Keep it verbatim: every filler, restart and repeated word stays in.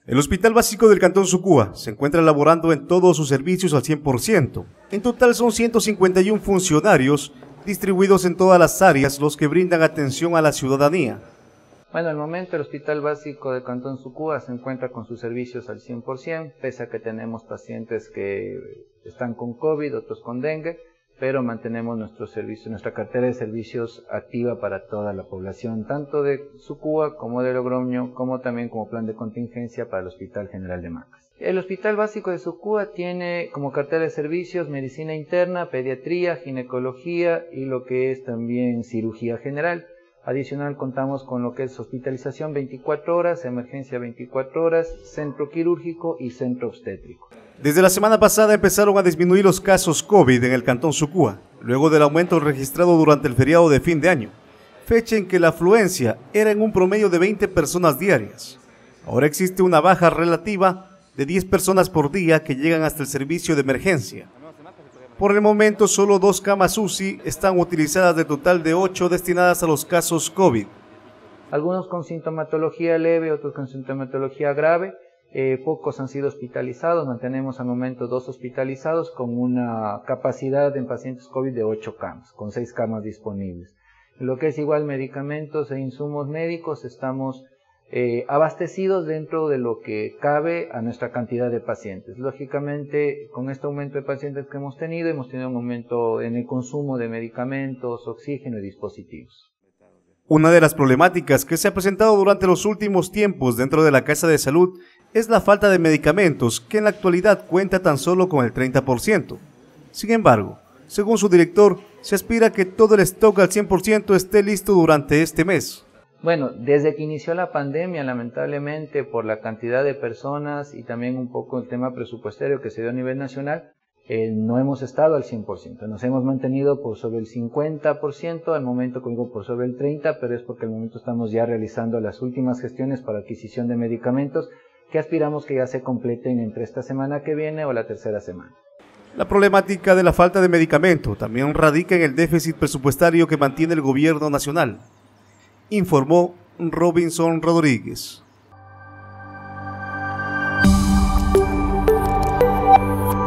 El Hospital Básico del Cantón Sucúa se encuentra laborando en todos sus servicios al cien por ciento. En total son ciento cincuenta y uno funcionarios distribuidos en todas las áreas los que brindan atención a la ciudadanía. Bueno, al momento el Hospital Básico del Cantón Sucúa se encuentra con sus servicios al cien por ciento, pese a que tenemos pacientes que están con COVID, otros con dengue, pero mantenemos nuestro servicio, nuestra cartera de servicios activa para toda la población, tanto de Sucúa como de Logroño, como también como plan de contingencia para el Hospital General de Macas. El Hospital Básico de Sucúa tiene como cartera de servicios medicina interna, pediatría, ginecología y lo que es también cirugía general. Adicional contamos con lo que es hospitalización veinticuatro horas, emergencia veinticuatro horas, centro quirúrgico y centro obstétrico. Desde la semana pasada empezaron a disminuir los casos COVID en el Cantón Sucúa, luego del aumento registrado durante el feriado de fin de año, fecha en que la afluencia era en un promedio de veinte personas diarias. Ahora existe una baja relativa de diez personas por día que llegan hasta el servicio de emergencia. Por el momento, solo dos camas U C I están utilizadas de total de ocho destinadas a los casos COVID. Algunos con sintomatología leve, otros con sintomatología grave. Eh, pocos han sido hospitalizados, mantenemos al momento dos hospitalizados con una capacidad en pacientes COVID de ocho camas, con seis camas disponibles. En lo que es igual medicamentos e insumos médicos, estamos eh, abastecidos dentro de lo que cabe a nuestra cantidad de pacientes. Lógicamente, con este aumento de pacientes que hemos tenido, hemos tenido un aumento en el consumo de medicamentos, oxígeno y dispositivos. Una de las problemáticas que se ha presentado durante los últimos tiempos dentro de la Casa de Salud es la falta de medicamentos, que en la actualidad cuenta tan solo con el treinta por ciento. Sin embargo, según su director, se aspira a que todo el stock al cien por ciento esté listo durante este mes. Bueno, desde que inició la pandemia, lamentablemente, por la cantidad de personas y también un poco el tema presupuestario que se dio a nivel nacional, eh, no hemos estado al cien por ciento. Nos hemos mantenido por sobre el cincuenta por ciento, al momento conmigo por sobre el treinta por ciento, pero es porque al momento estamos ya realizando las últimas gestiones para adquisición de medicamentos, que aspiramos que ya se completen entre esta semana que viene o la tercera semana. La problemática de la falta de medicamento también radica en el déficit presupuestario que mantiene el gobierno nacional, informó Robinson Rodríguez.